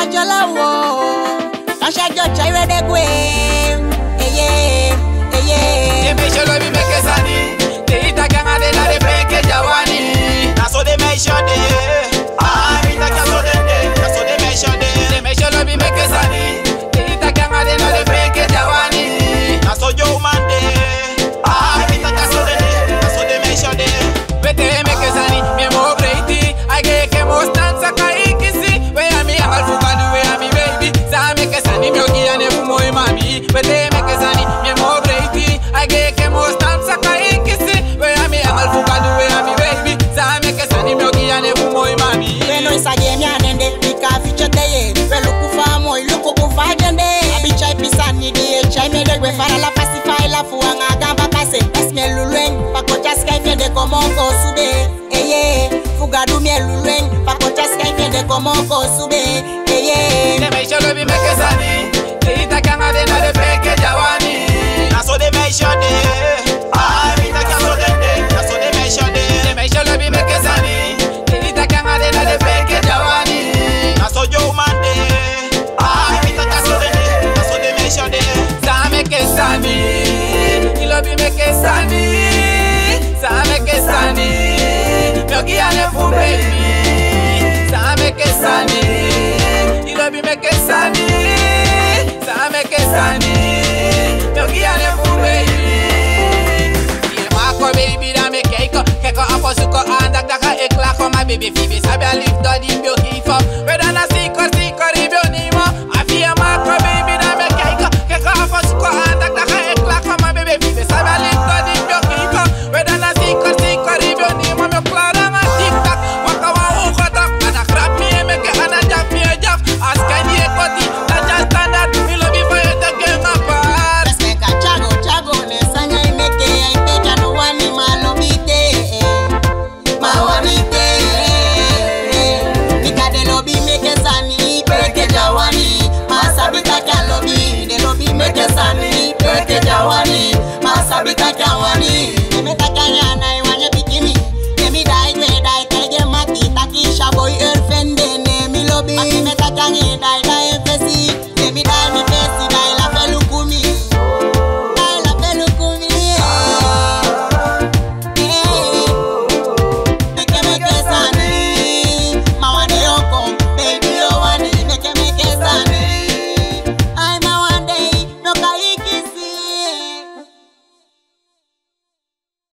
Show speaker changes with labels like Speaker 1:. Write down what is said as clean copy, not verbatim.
Speaker 1: jola wo. Nasha jo chaire de gwe. Eye, eye.
Speaker 2: They make sure we make a sunny. They eat a gang and they let it break a jawani. That's what they make sure they. Ah, eat a gang so they. That's what they make sure they. They make sure we make a sunny. They eat a gang and they let it break a jawani. That's what you man they. Ah, eat a gang so they. That's what they make sure they. But they make a sunny. Me more pretty. I get a most dance a kai kissy. Where am I? I'll fuck the way I'm baby. So I make a sunny. Me ogi and every more mami. But they make a sunny. Me more pretty. I get a most dance a kai kissy. Where am I? I'll fuck the way I'm baby. So I make a sunny. Me ogi and every more mami.
Speaker 1: When I say game ya nende, nika feature day. We look for more, look for fagende. Abi chai pisani di chai me de we fara la pacify la fuanga gamba kase. Esme luleng, pakocha sky de komoko sube. Eye, fugadu me luleng, pakocha sky de komoko sube. Eye.
Speaker 2: They make sure we make a sunny. They eat a gang and they know they break a jawani. That's what they make sure they. Ah, eat a gang so they. That's what they make sure they. They make sure we make a sunny. They eat a gang and they know they break a jawani. That's what you man they. Ah, eat a gang so they. That's what they make sure they. Sa make a sunny. You love me make a sunny. Sa make a sunny. Yogi and a fool baby. Sa make a sunny. You love me make a sunny. Sa make a sunny. Yogi and a fool baby. You Marco baby da me keiko. Keko apo suko anda daka ekla ko my baby Phoebe. Sabi I live the deep yogi.